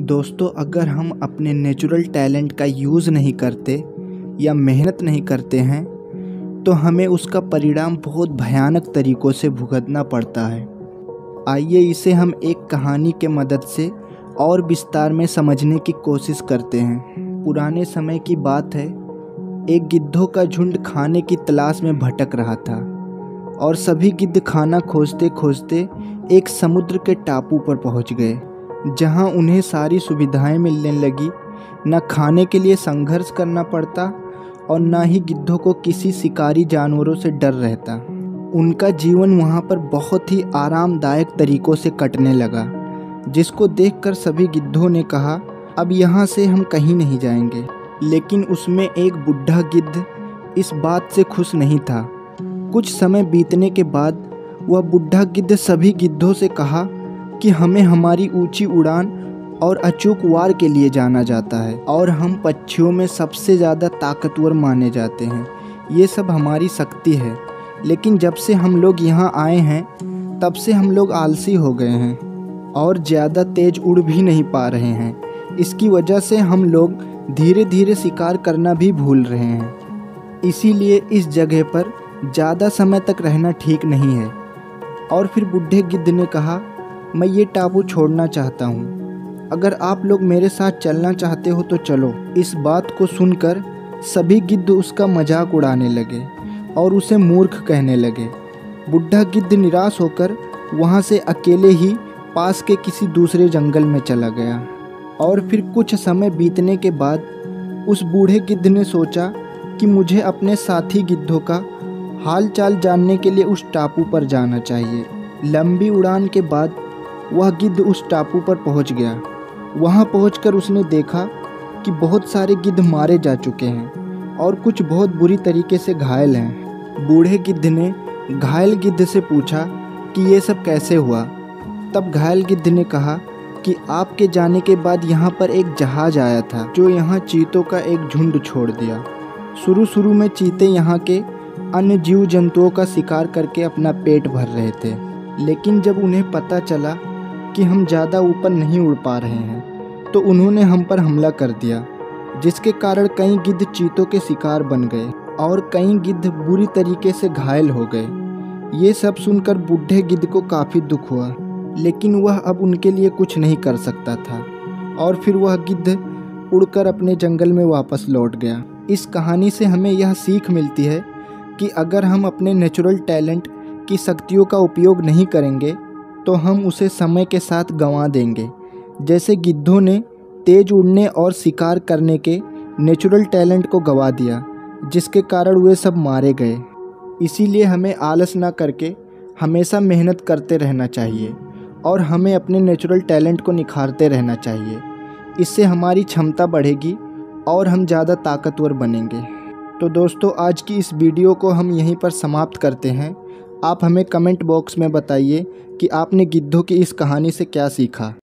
दोस्तों, अगर हम अपने नेचुरल टैलेंट का यूज़ नहीं करते या मेहनत नहीं करते हैं तो हमें उसका परिणाम बहुत भयानक तरीक़ों से भुगतना पड़ता है। आइए इसे हम एक कहानी के मदद से और विस्तार में समझने की कोशिश करते हैं। पुराने समय की बात है, एक गिद्धों का झुंड खाने की तलाश में भटक रहा था और सभी गिद्ध खाना खोजते खोजते एक समुद्र के टापू पर पहुंच गए, जहां उन्हें सारी सुविधाएं मिलने लगी। न खाने के लिए संघर्ष करना पड़ता और न ही गिद्धों को किसी शिकारी जानवरों से डर रहता। उनका जीवन वहां पर बहुत ही आरामदायक तरीक़ों से कटने लगा, जिसको देखकर सभी गिद्धों ने कहा, अब यहाँ से हम कहीं नहीं जाएंगे। लेकिन उसमें एक बूढ़ा गिद्ध इस बात से खुश नहीं था। कुछ समय बीतने के बाद वह बूढ़ा गिद्ध सभी गिद्धों से कहा कि हमें हमारी ऊंची उड़ान और अचूक वार के लिए जाना जाता है और हम पक्षियों में सबसे ज़्यादा ताकतवर माने जाते हैं। ये सब हमारी शक्ति है, लेकिन जब से हम लोग यहाँ आए हैं तब से हम लोग आलसी हो गए हैं और ज़्यादा तेज उड़ भी नहीं पा रहे हैं। इसकी वजह से हम लोग धीरे धीरे शिकार करना भी भूल रहे हैं। इसीलिए इस जगह पर ज़्यादा समय तक रहना ठीक नहीं है। और फिर बूढ़े गिद्ध ने कहा, मैं ये टापू छोड़ना चाहता हूँ। अगर आप लोग मेरे साथ चलना चाहते हो तो चलो। इस बात को सुनकर सभी गिद्ध उसका मजाक उड़ाने लगे और उसे मूर्ख कहने लगे। बूढ़ा गिद्ध निराश होकर वहाँ से अकेले ही पास के किसी दूसरे जंगल में चला गया। और फिर कुछ समय बीतने के बाद उस बूढ़े गिद्ध ने सोचा कि मुझे अपने साथी गिद्धों का हाल चाल जानने के लिए उस टापू पर जाना चाहिए। लंबी उड़ान के बाद वह गिद्ध उस टापू पर पहुंच गया। वहां पहुंचकर उसने देखा कि बहुत सारे गिद्ध मारे जा चुके हैं और कुछ बहुत बुरी तरीके से घायल हैं। बूढ़े गिद्ध ने घायल गिद्ध से पूछा कि ये सब कैसे हुआ। तब घायल गिद्ध ने कहा कि आपके जाने के बाद यहाँ पर एक जहाज आया था जो यहाँ चीतों का एक झुंड छोड़ दिया। शुरू में चीते यहाँ के अन्य जीव जंतुओं का शिकार करके अपना पेट भर रहे थे, लेकिन जब उन्हें पता चला कि हम ज़्यादा ऊपर नहीं उड़ पा रहे हैं तो उन्होंने हम पर हमला कर दिया, जिसके कारण कई गिद्ध चीतों के शिकार बन गए और कई गिद्ध बुरी तरीके से घायल हो गए। ये सब सुनकर बूढ़े गिद्ध को काफ़ी दुख हुआ, लेकिन वह अब उनके लिए कुछ नहीं कर सकता था और फिर वह गिद्ध उड़कर अपने जंगल में वापस लौट गया। इस कहानी से हमें यह सीख मिलती है कि अगर हम अपने नेचुरल टैलेंट की शक्तियों का उपयोग नहीं करेंगे तो हम उसे समय के साथ गंवा देंगे। जैसे गिद्धों ने तेज उड़ने और शिकार करने के नेचुरल टैलेंट को गंवा दिया, जिसके कारण वे सब मारे गए। इसीलिए हमें आलस ना करके हमेशा मेहनत करते रहना चाहिए और हमें अपने नेचुरल टैलेंट को निखारते रहना चाहिए। इससे हमारी क्षमता बढ़ेगी और हम ज़्यादा ताकतवर बनेंगे। तो दोस्तों, आज की इस वीडियो को हम यहीं पर समाप्त करते हैं। आप हमें कमेंट बॉक्स में बताइए कि आपने गिद्धों की इस कहानी से क्या सीखा।